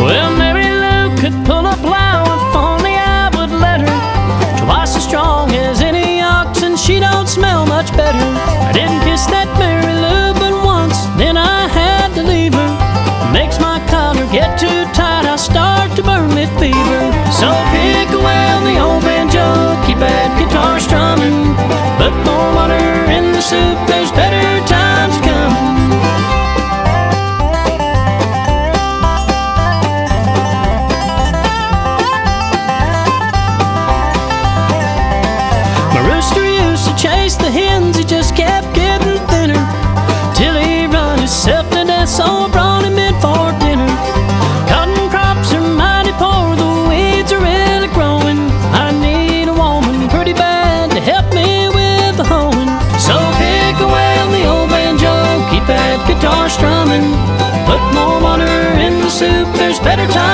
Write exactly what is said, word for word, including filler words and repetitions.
Well, Mary Lou could pull a plow if only I would let her. Twice as strong as any ox, and she don't smell much better. I didn't kiss that Mary Lou but once, then I had to leave her. Makes my collar get too tight, I start to burn with fever. So pick away on the old banjo, keep that guitar strumming. Put more water in the soup, there's better times coming. My rooster used to chase the hens, he just kept getting thinner, till he run himself to death, so I brought him in for dinner. Cotton crops are mighty poor, the weeds are really growing. I need a woman pretty bad to help me with the hoeing. So pick away on the old banjo, keep that guitar strumming. Put more water in the soup, there's better times